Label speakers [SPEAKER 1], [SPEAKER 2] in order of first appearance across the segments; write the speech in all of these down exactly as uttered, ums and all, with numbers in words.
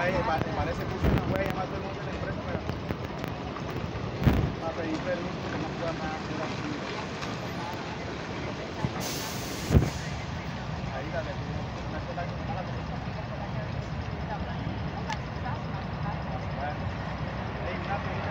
[SPEAKER 1] ahí, Vale se puso una huella, llamar a todo el mundo de la empresa para, para pedir permiso, que no pueda más hacer así. Ahí dale, una sola que no la tengo. Bueno, hay una pequeña.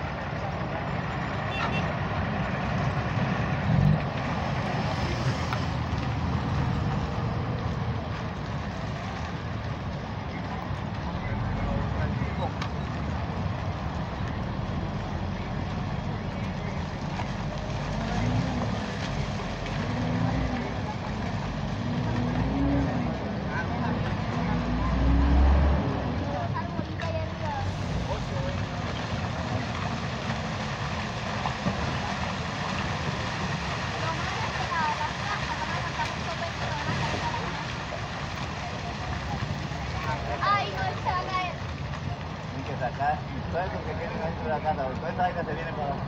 [SPEAKER 2] Acá, todo eso que tienen dentro de la casa, toda esa vaina se viene para abajo.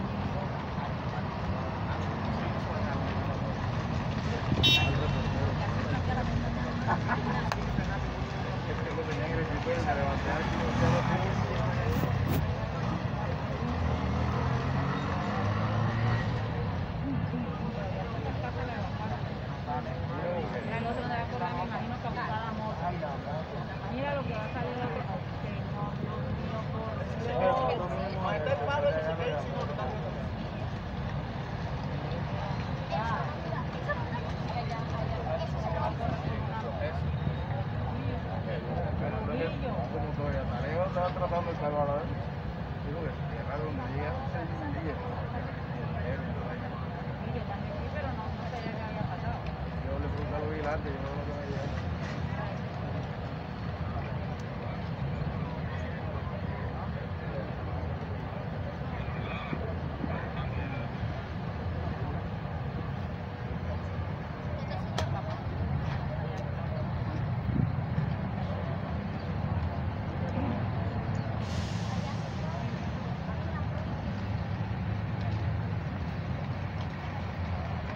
[SPEAKER 3] Mira lo que va a salir de la
[SPEAKER 1] Como todavía Taleo estaba tratando de salvarlo, ¿eh? Digo que cerrar donde llega un día. Yo le pregunté a los vigilantes, yo no lo que me llegan.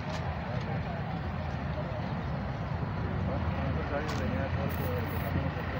[SPEAKER 1] Tenía todo el poder.